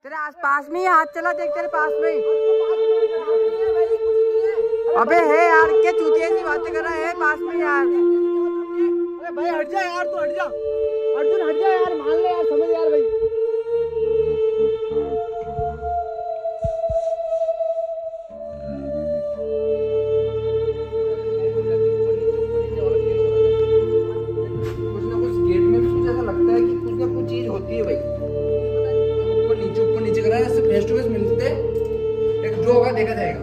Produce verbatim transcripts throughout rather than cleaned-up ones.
तेरे आस पास में ही हाथ चला देख, तेरे पास में ही। अबे है यार, क्या चूतिया सी बातें कर रहा है पास में यार। अरे भाई हट जा यार, तू हट जा अर्जुन, हट जा यार, मान ले यार, समझ यार भाई। कुछ ना कुछ गेट में भी कुछ ऐसा लगता है कि कुछ ना कुछ चीज होती है भाई। ऊपर नीचे ऊपर नीचे कर रहा है, ऐसे फेस टू फेस मिलते एक जो होगा देखा जाएगा।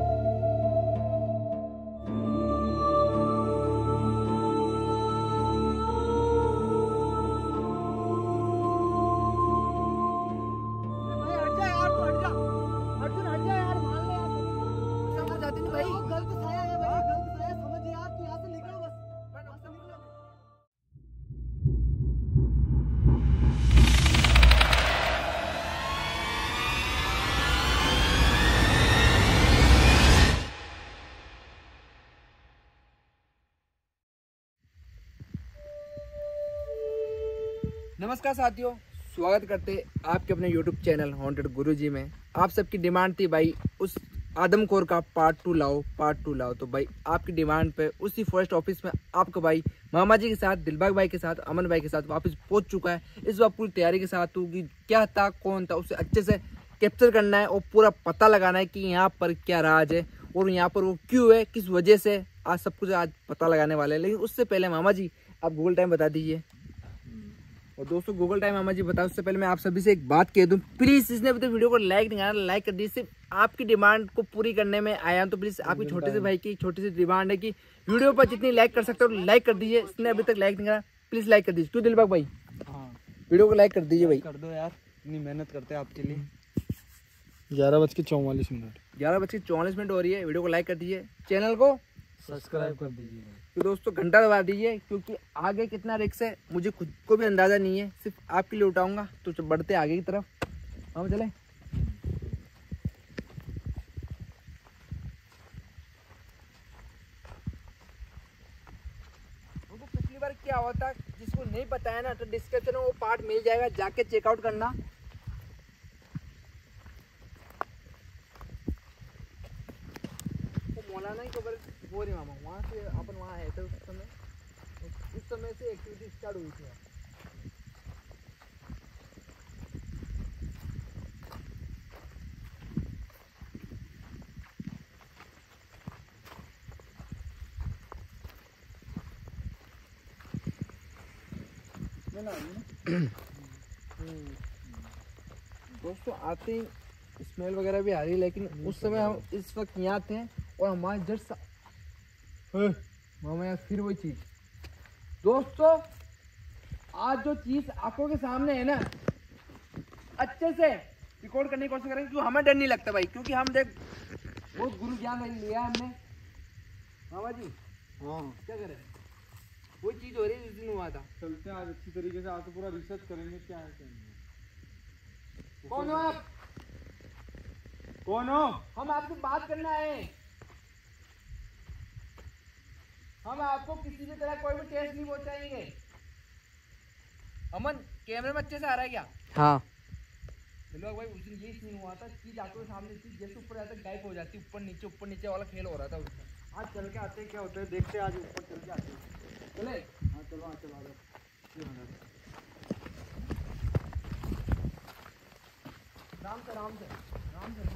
नमस्कार साथियों, स्वागत करते आपके अपने यूट्यूब चैनल हॉन्टेड गुरुजी में। आप सबकी डिमांड थी भाई उस आदमखोर का पार्ट टू लाओ पार्ट टू लाओ तो भाई आपकी डिमांड पे उसी फॉरेस्ट ऑफिस में आपका भाई मामा जी के साथ, दिलबाग भाई के साथ, अमन भाई के साथ वापस पहुंच चुका है। इस बार पूरी तैयारी के साथ होगी, क्या था कौन था उसे अच्छे से कैप्चर करना है और पूरा पता लगाना है कि यहाँ पर क्या राज है और यहाँ पर वो क्यों है, किस वजह से। आज सब कुछ आज पता लगाने वाले हैं, लेकिन उससे पहले मामा जी आप गूगल टाइम बता दीजिए। और दोस्तों गूगल टाइम मामा जी बताओ, उससे पहले मैं आप सभी से एक बात कह दूं, प्लीज इसने अभी तो वीडियो को लाइक नहीं करना, लाइक कर दीजिए। सिर्फ आपकी डिमांड को पूरी करने में आया हूं, तो प्लीज आपकी छोटे से भाई की छोटी सी डिमांड है कि वीडियो पर जितनी लाइक कर सकते हो लाइक कर दीजिए। इसने अभी तक लाइक नहीं करा, प्लीज लाइक कर दीजिए। क्यों दिलबाग भाई? हाँ, वीडियो को लाइक कर दीजिए भाई, कर दो यार, इतनी मेहनत करते हैं आपके लिए। ग्यारह बज के चौवालीस मिनट ग्यारह बज के चौवालीस मिनट हो रही है। वीडियो को लाइक कर दीजिए, चैनल को सब्सक्राइब कर दीजिए। तो दोस्तों घंटा दबा दीजिए, क्योंकि आगे कितना रिस्क है मुझे खुद को भी अंदाजा नहीं है, सिर्फ आपके लिए उठाऊंगा। तो बढ़ते आगे की तरफ, हम चले। उनको पिछली बार क्या हुआ था, जिसको नहीं पता है ना तो डिस्क्रिप्शन में वो पार्ट मिल जाएगा, जाके चेकआउट करना। तो मौलाना ही खबर वो नहीं मामा, वहाँ से अपन वहाँ आए थे उस समय, उस समय से एक्टिविटी स्टार्ट हुई थी। दोस्तों आते ही स्मेल वगैरह भी आ रही है, लेकिन उस समय हम इस वक्त यहाँ थे और हमारे जस्ट मामा यार फिर वही चीज। दोस्तों आज जो चीज आंखों के सामने है ना, अच्छे से रिकॉर्ड करने की कोशिश करेंगे, क्योंकि हमें डर नहीं लगता भाई, क्योंकि हम देख बहुत गुरु ज्ञान लिया हमने। मामा जी हाँ क्या करें, वही चीज हो रही है जिस दिन हुआ था। चलते हैं आज अच्छी तरीके से, आज तो पूरा रिसर्च करेंगे क्या है क्या नहीं। कौन हो आप? कौन हो? हम आपसे बात करना है। हम आपको किसी भी तरह कोई भी टेस्ट नहीं पहुंचाएंगे। अमन कैमरे में अच्छे से आ रहा है क्या? हाँ। चलो भाई उस दिन ये सीन हुआ था, चीज आंखों के सामने थी, जैसे ऊपर जाता गायब हो जाती, ऊपर नीचे ऊपर नीचे वाला खेल हो रहा था उसमें। आज चल के आते हैं, क्या होता है देखते हैं, आज ऊपर चल के आते हैं। चले हाँ चलो, हाँ चलो आ जाओ। राम से राम से राम से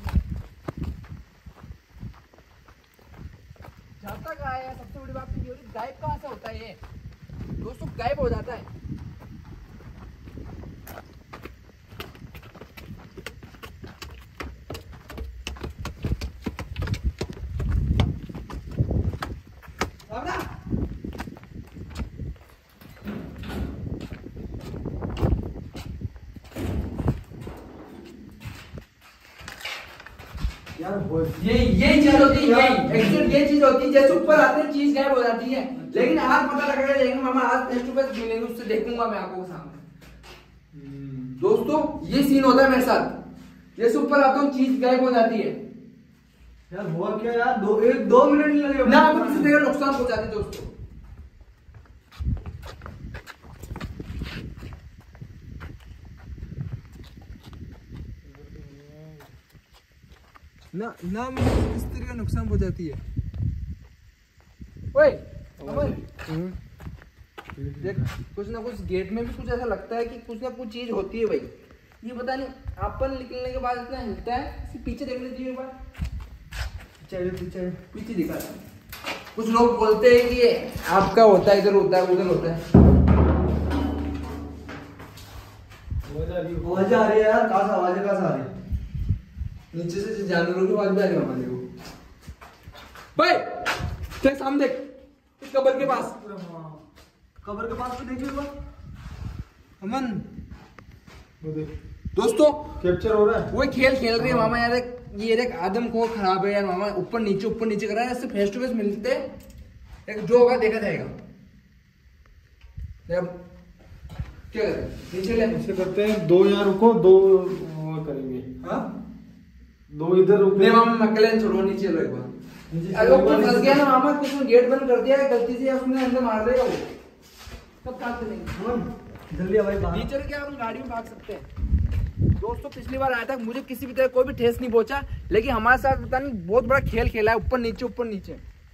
जाता कहाँ है? सबसे बड़ी बात तो ये हो रही, गायब कहाँ से होता है ये? दोस्तों गायब हो जाता है। ये ये चीज होती है, एक्चुअली ये चीज होती है, जैसे ऊपर आते हैं चीज गायब हो जाती है, लेकिन आज पता लगा जाएंगे मामा, आज फेस टू फेस मिलेंगे, उससे देखूंगा मैं आंखों के सामने। दोस्तों ये सीन होता है मेरे साथ, जैसे ऊपर आता हूँ चीज गायब हो जाती है। यार हुआ क्या यार, दो एक दो मिनट नहीं लगे ना आपको किसी तरह नुकसान पहुंचाती है। दोस्तों ना ना मतलब किस तरह का नुकसान पहुंचाती है। ओए अमन, देख कुछ ना कुछ गेट में भी कुछ ऐसा लगता है कि कुछ ना कुछ चीज होती है भाई। ये पता नहीं अपन निकलने के बाद इतना हिलता है। इसके पीछे देख लीजिए एक बार, चलो पीछे पीछे दिखा। कुछ लोग बोलते हैं कि ये आपका होता है, इधर होता है उधर होता है। आवाज आ रही है यार, कहाँ से आवाज है, कहाँ से आ रही है? नीचे से जानवरों की आवाज भी आ रही है मामा देखो। भाई देख सामने देख, इस कब्र के पास, कब्र के पास भी देखिए अमन। दोस्तों कैप्चर हो रहा है, वो खेल खेल रही है मामा यार। एक ये एक आदमखोर खराब है यार मामा, ऊपर नीचे ऊपर नीचे कर रहा है। इससे फेस टू फेस मिलते एक जो होगा देखा जाएगा। क्या करें, नीचे ले ऐसे करते हैं, दो यहाँ रुको, दो वो करेंगे। हाँ दो इधर रुको। नहीं मामा मैं अकेले छोड़ो, नीचे लो एक बार। अगर ऊपर फंस गया ना मामा, कुछ गेट बंद कर दिया गलती से, उसने अंदर मार देगा वो, सब काट देंगे। जल्दी आ भाई बाहर। नीचे क्या हम गाड़ी में भाग सकते हैं। दोस्तों पिछली बार आया था, मुझे किसी भी तरह कोई भी ठेस नहीं पहुंचा, लेकिन हमारे साथ पता नहीं बहुत बड़ा खेल खेला है, ऊपर नीचे ऊपर नीचे।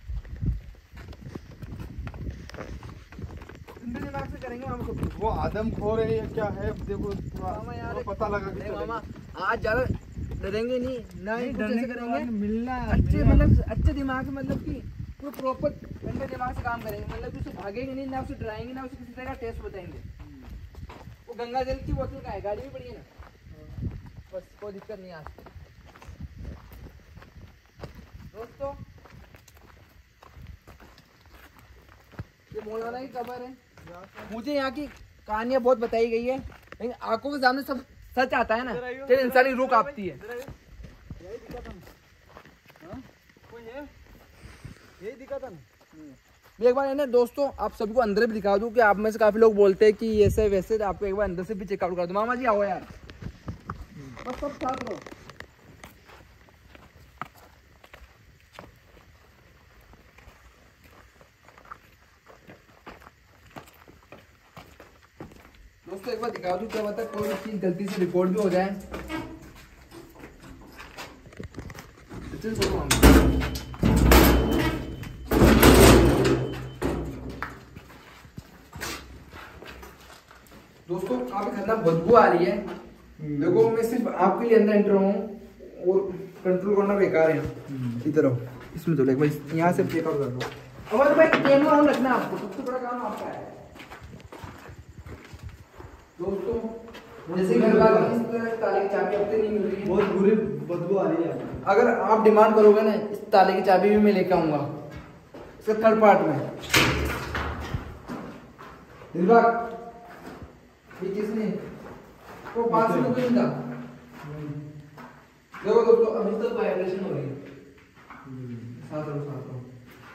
दिमाग से करेंगे हम सब। वो आदमखोर है या क्या है, देखो मामा यार पता लगा नहीं मामा, आज ज्यादा डरेंगे नहीं ना ही कुछ ऐसे करेंगे। मिलना अच्छे मतलब अच्छे दिमाग से, मतलब कि पूरे प्रॉपर ठंडे दिमाग से काम करेंगे। मतलब कि उसे भागेंगे नहीं, ना उसे डराएंगे, ना उसे किसी तरह का टेस्ट बताएंगे। वो गंगा जल की बोतल का है, गाड़ी में पड़ी है ना, बस कोई दिक्कत नहीं आज। दोस्तों ये मौलाना की कब्र है। मुझे यहाँ की कहानियां बहुत बताई गई है, लेकिन आंखों के सामने सब सच आता है ना, तो इंसानी रूह कांपती है। यही दिक्कत है, कोई है यही दिक्कत है। मैं एक बार है ना दोस्तों, आप सबको अंदर भी दिखा दूं कि आप में से काफी लोग बोलते हैं कि ऐसे वैसे, आपको एक बार अंदर से भी चेकआउट कर दो। मामा जी आओ यार, बस सब साथ रहो। दोस्तों एक बार दिखा दूं, क्या पता कोई चीज गलती से रिकॉर्ड भी हो जाए। दोस्तों काफी खतरनाक बदबू आ रही है। देखो मैं सिर्फ आपके लिए अंदर एंटर हूँ और कंट्रोल करना बेकार है। इधर आओ, इसमें चलो एक बार यहाँ से चेकआउट कर लो। अमर भाई कैमरा ऑन रखना, आपको सबसे बड़ा काम आपका है। दोस्तों जैसे घर वाले इस तरह ताले की चाबी अब तक नहीं मिल रही है, बहुत बुरी बदबू आ रही है। अगर आप डिमांड करोगे ना, इस ताले की चाबी भी मैं लेकर आऊंगा इसका थर्ड पार्ट में। दिलबाग ये किसने वो पास में कोई नहीं था। देखो दोस्तों अभी तक वाइब्रेशन हो रही है। साथ रहो साथ रहो।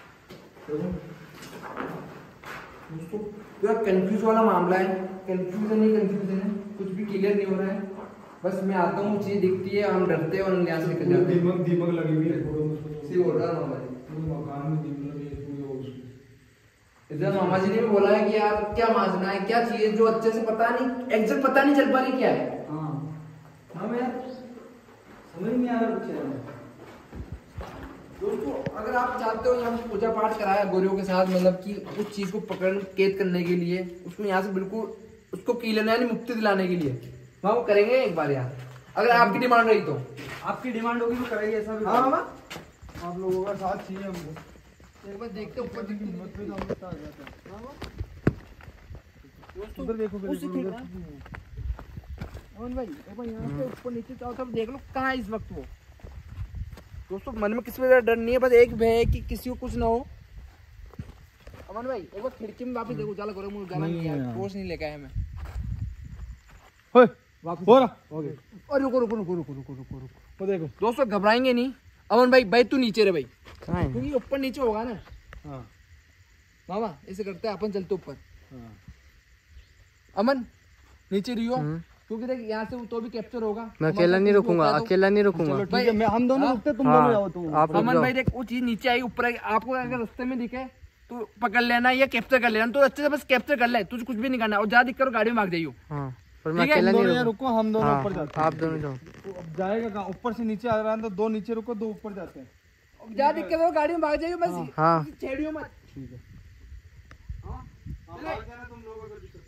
दोस्तों पूरा कंफ्यूज वाला मामला है, कंफ्यूजन नहीं कंफ्यूजन है, कुछ भी क्लियर नहीं हो रहा है। बस मैं आता हूँ, चीज दिखती है, हम डरते हैं और यहाँ से निकल जाते हैं। दीमक दीमक लगी हुई है, सी बोल रहा मामा जी, मकान में दीमक लगी है पूरे। इधर मामा जी ने भी बोला है कि यार क्या मांझना है, क्या चीज जो अच्छे से पता नहीं, एग्जैक्ट पता नहीं चल पा रही क्या है। हाँ हाँ यार समझ नहीं आ रहा कुछ। दोस्तों अगर आप चाहते हो यहाँ पूजा पाठ कराया गोरियों के साथ, मतलब कि उस चीज को पकड़ कैद करने के लिए, उसको यहाँ से बिल्कुल उसको कीलने यानी मुक्ति दिलाने के लिए वहाँ वो करेंगे एक बार यार, अगर आपकी डिमांड रही तो। आपकी डिमांड होगी तो करेंगे ऐसा भी। हाँ मामा आप लोगों का साथ चाहिए हमको। एक बार देखते ऊपर दिखती हिम्मत में तो हम आ जाता है। मामा दोस्तों उधर देखो उसी ठीक है अमन भाई, एक बार यहाँ से ऊपर नीचे चारों तरफ देख लो कहाँ है इस वक्त वो। दोस्तों मन में किसी वजह डर नहीं है, बस एक भय है कि किसी को कुछ ना हो। अमन भाई एक बार खिड़की में वापस देखो, उजाला करो, मुझे उजाला नहीं है, टॉर्च नहीं लेके आया मैं। होए वापस हो रहा हो गया। और रुको रुको रुको रुको रुको रुको रुको वो देखो दोस्तों घबराएंगे नहीं। अमन भाई भाई तू नीचे रे भाई, क्योंकि ऊपर नीचे होगा ना। हाँ मामा ऐसे करते हैं अपन, चलते ऊपर। हाँ अमन नीचे रियो, क्योंकि देख यहाँ से तो भी कैप्चर होगा। मैं अकेला नहीं रुकूंगा, अकेला नहीं रुकूंगा। चलो ठीक है, मैं हम दोनों रुकते, तुम हाँ, दोनों जाओ। तुम आप रुक अमन जाओ। भाई देख वो चीज नीचे आई ऊपर आई, आपको अगर रास्ते में दिखे तो पकड़ लेना या कैप्चर कर लेना। तो अच्छे से बस कैप्चर कर ले, तुझे कुछ भी नहीं करना और ज्यादा दिक्कत गाड़ी में भाग जाइयो। हाँ पर मैं अकेला नहीं रुको, रुको हम दोनों ऊपर हाँ, जाते आप दोनों जाओ। हैं। अब जाएगा कहाँ? ऊपर से नीचे आ रहा है तो दो नीचे रुको, दो ऊपर जाते हैं। ज्यादा दिक्कत हो गाड़ी में भाग जाइए बस। हाँ छेड़ियो मत। ठीक है। हाँ भाग जाना तुम लोग अगर दिक्कत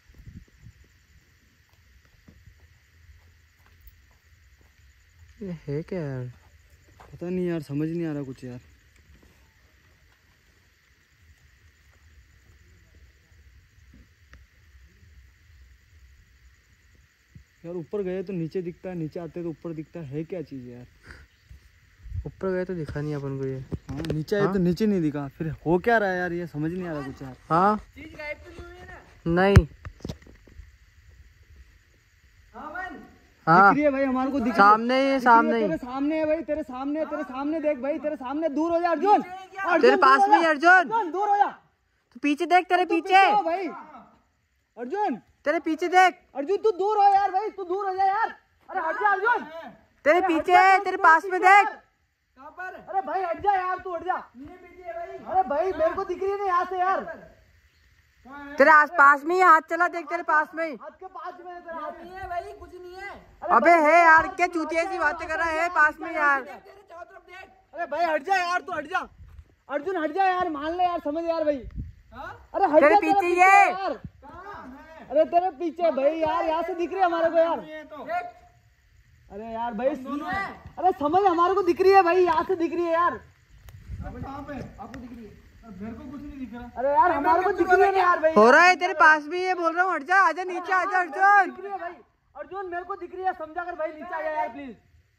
है। ये है क्या यार? पता नहीं यार, समझ नहीं आ रहा कुछ यार। यार ऊपर गए तो नीचे दिखता है, नीचे आते तो ऊपर दिखता है, है क्या चीज यार? ऊपर गए तो दिखा नहीं अपन को ये। हाँ नीचे आए तो नीचे नहीं दिखा, फिर हो क्या रहा है यार? ये समझ नहीं आ रहा कुछ यार। हाँ चीज गायब तो नहीं हुई है ना? नहीं। हाँ मन। हाँ दिख रही है भाई हमारे को, दिख सामने ही है, सामने ही। तेरे सामने है भाई, तेरे सामने, तेरे सामने देख भाई, तेरे सामने। दूर हो जा अर्जुन, अर्जुन तेरे पास दूर हो में ही जा, अर्जुन। अर्जुन दूर हो जा। तू पीछे देख, तेरे तू पीछे हो भाई अर्जुन, तेरे पीछे देख, अर्जुन तू दूर हो यार भाई, तू दूर हो जा यार। अरे हट जा अर्जुन, तेरे पीछे है, तेरे पास में देख। कहाँ पर? अरे भाई हट जा यार, तू हट जा। नीचे पीछे है भाई। अरे भाई मेरे को दिख रही है ना यहाँ से यार। तेरे आस पास में ही हाथ चला देख, तेरे पास में ही। हाथ के पास में है तेरा हाथ। नहीं है भाई, कुछ नहीं है। अबे है यार, क्या चूतिया सी बातें कर रहा है? पास में यार। देख तेरे चारों तरफ देख। अरे भाई हट जा यार, तू हट जा अर्जुन, हट जा यार, मान ले यार, समझ यार भाई। हाँ? अरे हट तेरे जा, पीछे तेरे ये। यार। अरे तेरे पीछे भाई यार, यहाँ से दिख रही है हमारे को यार। देख। अरे यार भाई, अरे समझ हमारे को दिख रही है भाई, यहाँ से दिख रही है यार। कहाँ पे? आपको दिख रही है? मेरे को कुछ नहीं दिख रहा। अरे यार हमारे को दिख रही है ना यार भाई। हो रहा है तेरे पास भी, ये बोल रहा हूँ हट जा, आजा नीचे, आजा अर्जुन। दिख रही है भाई अर्जुन, मेरे को दिख रही है, समझा कर भाई, नीचे आ जा यार प्लीज।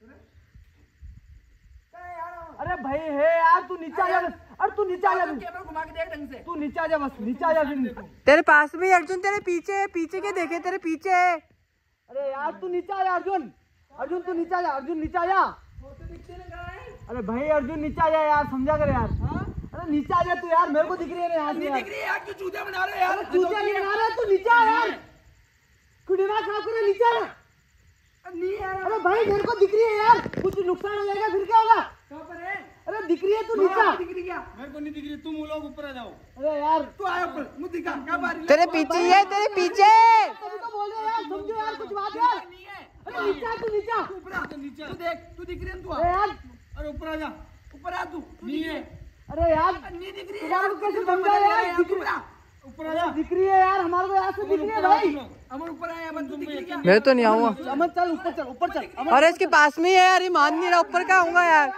अरे भाई है यार, तू नीचे आ जा बस। अरे तू नीचे आ जा, कैमरा घुमा के देख ढंग से। तू नीचे आ जा बस, नीचे आ जा फिर। तेरे पास में ही अर्जुन, तेरे पीछे है, पीछे के देखे, तेरे पीछे है। अरे यार तू नीचे आ जा अर्जुन, अर्जुन तू नीचे आ जा, अर्जुन नीचे आ जा। अरे भाई अर्जुन नीचे आ जा यार, समझा कर यार। अरे नीचे आ जा तू यार, मेरे को दिख रही है ना यहाँ से यार। दिख रही है यार, क्यों चूतिया बना रहे हो यार? चूतिया नहीं बना रहा, तू नीचे आ यार। तू दिमाग खराब कर रहा है, नीचे आ जा। नहीं यार। अरे भाई मेरे को दिख रही है यार, कुछ नुकसान हो जाएगा फिर क्या होगा? कहाँ पर है? अरे दिख रही है, तू नीचे आ। दिख रही क्या? मेरे को नहीं दिख रही, तुम लोग ऊपर आ जाओ। अरे यार तू आया ऊपर, मुझे दिखा क्या बात है? तेरे पीछे ही है, तेरे पीछे। तभी तो बोल रहे हैं यार, समझो यार कुछ बात यार। नहीं है। अरे नीचे आ, तू नीचे आ। तू ऊपर आ, तू देख, तू दिख रही है तू। अरे यार, अरे ऊपर आ जा, ऊपर आ तू। नहीं है। अरे यार नहीं दिख रही है यार, यार, कैसे ऊपर समझा यार? ऊपर आ, ऊपर आ जा। दिख रही है यार, हमारे को यहाँ से दिख रही है भाई। अमन ऊपर आया, अमन तू दिख रही क्या? मैं तो नहीं आऊंगा। अमन चल ऊपर, चल ऊपर चल। अमन अरे इसके पास में ही है यार, ये मान नहीं रहा, ऊपर क्या आऊंगा यार?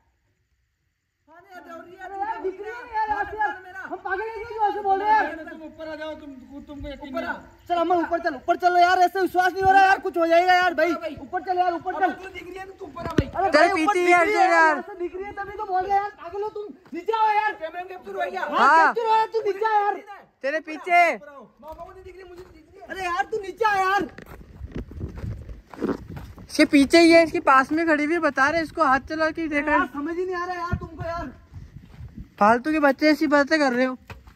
अरे यार दिख रही है यार यहाँ से यार। हम पागल हैं क्या जो ऐसे बोल रहे हैं? तुम ऊपर आ जाओ, तुम तुमको यकीन ऊपर आ। चल अमन ऊपर चल, ऊपर चलो यार, ऐसे विश्वास नहीं हो रहा यार, कुछ हो जाएगा यार भाई। ऊपर चल यार, ऊपर चल। तू दिख रही है तो तू ऊपर आ भाई। अरे तेरे भाई, पीछे ऊपर ही दिख है रही अर्जुन यार। यहाँ से दिख रही है तभी तो बोल रहे हैं यार, पागल हो तुम, नीचे आओ यार। कैमरा में कैप्चर हो गया। हाँ हाँ। कैप्चर हो यार, तू नीचे आ यार। तेरे पीछे। मामा को नहीं दिख रही, मुझे दिख रही है। अरे यार तू नीचे आ यार। इसके पीछे ही है, इसके पास में खड़ी हुई, बता रहे इसको हाथ चला के देखा। यार समझ ही नहीं आ रहा यार तुमको यार। फालतू के बच्चे ऐसी बातें कर रहे हो।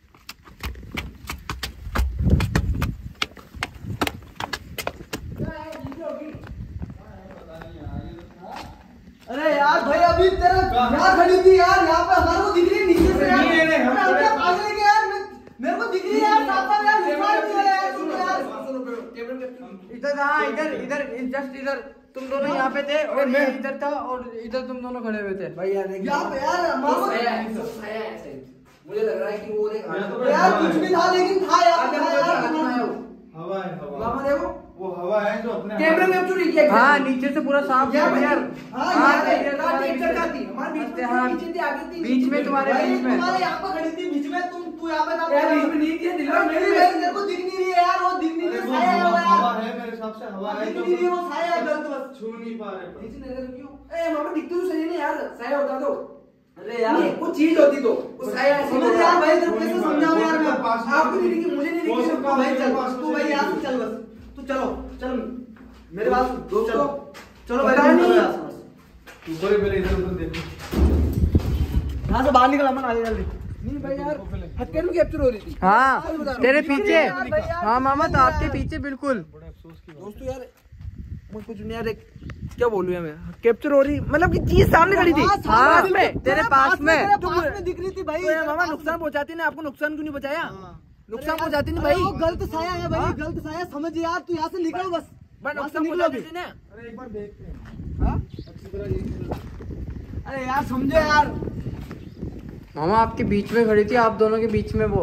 अरे यार भाई अभी तेरा यहाँ खड़ी थी यार, यहाँ पे हमारे को दिख रही है नीचे से यार। नहीं, नहीं, नहीं, अरे हम क्या पागल है क्या यार? मैं- मेरे को दिख रही है यार, साफ साफ यार, विश्वास नहीं हो रहा यार तुमको यार। इधर हाँ, इधर इधर जस्ट इधर तुम दोनों यहाँ पे थे और मैं इधर था और इधर तुम दोनों खड़े हुए थे। भाई यार देख, यहाँ पे यार हमारे को साया है, सब साया है ऐसे। मुझे लग रहा है कि वो देख यार कुछ भी था लेकिन था यार, आगे था मुझे यार। हाथ में आया वो। हवा है हवा मामा देखो, वो हवा है जो अपने कैमरा में कैप्चर किया। हाँ नीचे से पूरा साफ यहाँ है पे यार। हाँ हाँ, यार इधर इधर तुम्हारे कैप्चर पीछे। का थी, हमारे बीच में हाँ, पीछे थी, आगे थी, बीच में तुम्हारे भाई बीच में। तुम्हारे यहाँ पे खड़ी थी बीच में, तुम तू यहाँ पे था। यार बीच में नहीं थी, दिल में मेरी मेरे बहन मेरे को दिख नहीं रही है यार, वो दिख नहीं अरे रही वो है, साया है हवा वो हवा यार। है मेरे हिसाब से हवा है दिख जो नहीं रही है, वो साया है गलत बस। छू नहीं पा रहे पर। नीचे नजर क्यों? ए मामा दिखती तो सही नहीं यार, साया होता तो। अरे यार नहीं, कुछ चीज होती तो वो साया ऐसे समझ यार भाई, तेरे को कैसे समझाऊं यार मैं? आपको नहीं दिखी, मुझे नहीं हो दिखी। सकता है भाई चल, पास तू भाई यहाँ से चल बस, तू चलो चल मेरे पास दोस्तों, चलो चलो भाई, पता तुम नहीं। चलो यहाँ से बस। तू पहले पहले इधर उधर देखो। यहाँ से बाहर निकल, अमन आ जा जल्दी। नहीं भाई यार, हटके में कैप्चर हो रही थी। हाँ तेरे पीछे। हाँ मामा तो आपके पीछे बिल्कुल। दोस्तों यार मुझे कुछ नहीं यार, एक क्या बोलूं यार मैं, कैप्चर हो रही मतलब कि चीज सामने खड़ी थी। हाँ, हाँ सामने में तेरे पास में। तेरे पास में दिख रही थी भाई। तो यार मामा नुकसान पहुंचाती ना, आपको नुकसान क्यों नहीं बचाया? नुकसान पहुंचाती नहीं अरे भाई। वो गलत साया है भाई, गलत साया समझ यार, तू यहाँ से निकलो बस, बट वहाँ से नुकसान निकलो पहुंचाती अभी। थी ना। अरे एक बार देखते हैं हाँ? अच्छी तरह ये अरे यार समझो यार। मामा आपके बीच में खड़ी थी, आप दोनों के बीच में वो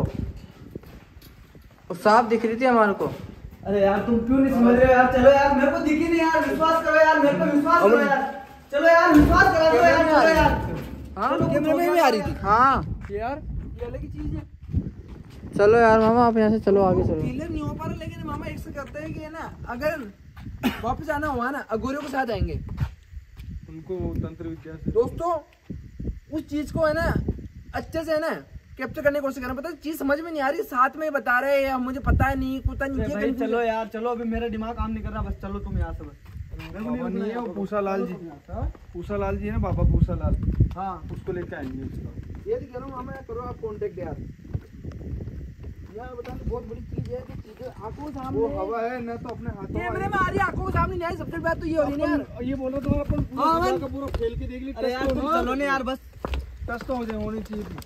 वो साफ दिख रही थी हमारे को। अरे यार तुम क्यों नहीं समझ रहे हो यार, चलो यार मेरे को दिखी नहीं यार, विश्वास करो यार, मेरे को विश्वास करो यार, चलो यार विश्वास करा दो यार, चलो यार। हाँ कैमरे में भी आ रही थी। हाँ यार ये अलग ही चीज है। चलो यार मामा आप यहाँ से चलो, आगे चलो। क्लियर नहीं हो पा रहा, लेकिन मामा एक से करते हैं कि है ना, अगर वापस आना हुआ ना अगोरियों के साथ आएंगे उनको तंत्र विद्या से दोस्तों। उस चीज को है ना अच्छे से है ना कैप्चर करने की कोशिश करना, पता है चीज समझ में नहीं आ रही, साथ में बता रहे हैं मुझे पता है नहीं पता नहीं क्या भाई confusion चलो है। यार, चलो अभी मेरा दिमाग काम नहीं कर रहा, बस चलो तुम यहाँ से बस। बाबा नहीं है वो पूसा लाल जी, हाँ? पूसा लाल जी है ना बाबा पूसा लाल, हाँ उसको लेके आएंगे उसका। ये तो कह रहा हूँ मामा, करो आप कांटेक्ट यार। यार बताना बहुत बड़ी चीज है कि चीजें आंखों के सामने वो हवा है ना तो अपने हाथों कैमरे में आ रही है, आंखों के सामने नहीं आई, सबसे बड़ी बात तो ये हो रही है यार। अपन- ये बोलो तो अपन पूरा हाँ, हवा मन। का पूरा खेल के देख ली। अरे यार तुम चलो नहीं यार बस। टच तो हो जाए, होनी चाहिए थी।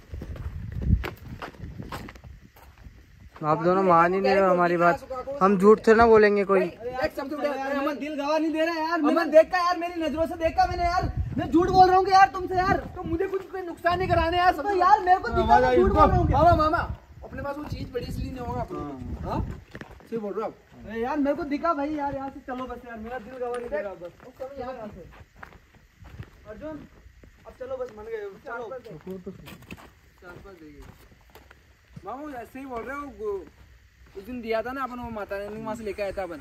आप दोनों मान ही नहीं रहे हो हमारी बात, हम झूठ थे ना बोलेंगे कोई। एक शब्द चलो उठा- यार, अरे मेरा अमन, दिल गवाह नहीं दे रहा यार, मैंने देखा यार, मेरी नजरों से देखा मैंने यार, मैं झूठ बोल रहा हूँ यार तुमसे यार। तो मुझे कुछ कोई नुकसान नहीं कराने यार, तो सब यार मेरे को दिखा, मैं झूठ बोल रहा हूँ क्या? मामा मामा अपने पास वो चीज बड़ी इसलिए नहीं होगा अपने। हाँ सही बोल रहे हो आप। अरे यार मेरे को दिखा भाई यार, यहाँ से चलो बस यार, मेरा दिल गवाह नहीं दे रहा बस। उस समय यहाँ से अर्जुन अब चलो बस, मान गए चलो। चार पाँच देगी। मामा वो ऐसे ही बोल रहे हो, वो उस दिन दिया था ना अपन, वो माता रानी वहाँ से लेके आया था अपन।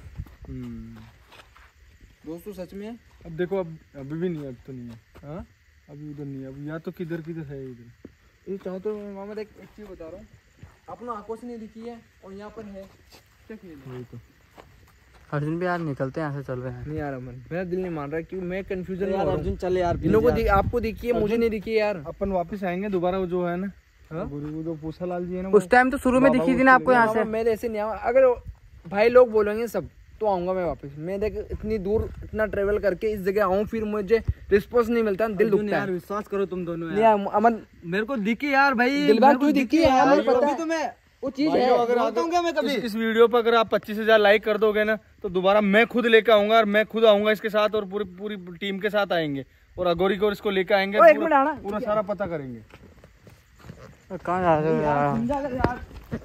दोस्तों सच में अब देखो, अब अभी भी नहीं है, अब तो नहीं है। हाँ अभी उधर नहीं है, अब या तो किधर किधर है इधर। ये चाहो तो मामा देख एक चीज बता रहा हूँ, अपना आंखों से नहीं दिखी है और यहाँ पर है क्या खेल है? वही तो अर्जुन भी यार निकलते हैं, यहाँ से चल रहे हैं। नहीं यार अमन, मेरा दिल नहीं मान रहा क्योंकि मैं कंफ्यूजन में यार हो रहा अर्जुन हूँ। चल यार, इन लोगों को दि- आपको दिखी है, मुझे नहीं दिखी है यार। अपन वापस आएंगे दोबारा, वो जो है ना हाँ? गुरु वो जो पूसा लाल जी है ना, वो उस टाइम तो शुरू में बाबा दिखी थी ना आपको यहाँ मामा, से। मैं ऐसे नहीं आऊंगा, अगर भाई लोग बोलेंगे सब तो आऊंगा मैं वापस। मैं देख इतनी दूर इतना ट्रेवल करके इस जगह आऊँ, फिर मुझे रिस्पॉन्स नहीं मिलता, दिल अर्जुन दुखता यार है। विश्वास करो तुम दोनों नहीं यार, यार, अमन मेरे को दिखी यार भाई, दिलबाग मेरे को क्यों दिखी है यार, यार, मुझे पता अभी है। तो मैं वो चीज भाई, है। अगर बोलता हूँ क्या मैं कभी? इस, इस वीडियो पर अगर आप पच्चीस हजार लाइक कर दोगे ना तो दोबारा मैं खुद लेके आऊंगा, और मैं खुद आऊंगा इसके साथ, और पूरी पूरी टीम के साथ आएंगे और अगोरी को इसको लेके आएंगे। ओ, एक पूरा- मिनट आना। पूरा सारा पता करेंगे। कहाँ जा रहे हो यार? समझा कर यार।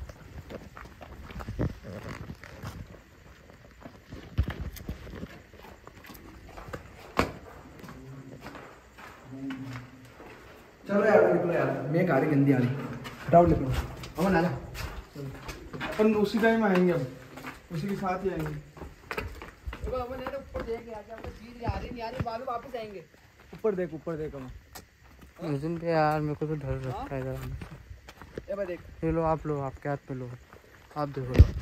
चलो यार निकलो यार, मैं कार गंदी आ रही, हटाओ निकलो। अमन आना। अपन उसी टाइम आएंगे, अब उसी के साथ ही आएंगे। देखो अमन यार ऊपर देख यार, क्या हमको चीज आ रही नहीं आ रही, बाद में वापस आएंगे। ऊपर देख, ऊपर देख हम। अर्जुन भी यार मेरे को तो डर लगता है जरा। ये भाई देख, ये लो आप लो, आपके हाथ में लो, आप देखो लो।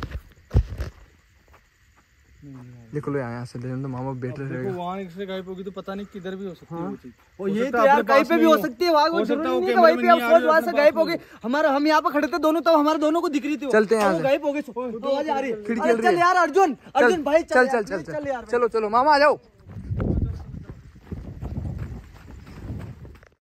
देख लो यहाँ से, देखो तो मामा बैठ देखो रहेगा। वहाँ एक से गायब होगी तो पता नहीं किधर भी हो सकती है वो चीज। ओ हो ये सकता तो है यार अपने कहीं पास पे भी नहीं हो हो। सकती है, वहाँ हो सकता है वो जरूरी नहीं है कि कैमरे वहीं में पे आप नहीं आ रही सोच हो, वहाँ अपने से गायब पास हो गए। हमारा हम यहाँ पे खड़े थे दोनों, तब हमारे दोनों को दिख रही थी। चलते हैं यहाँ वो से। गायब हो गए, तो आवाज आ रही है। खिड़की अरे चल रही चल है। यार अर्जुन, अर्जुन भाई चल यार, चल चल चल यार चल चलो चलो मामा आ जाओ।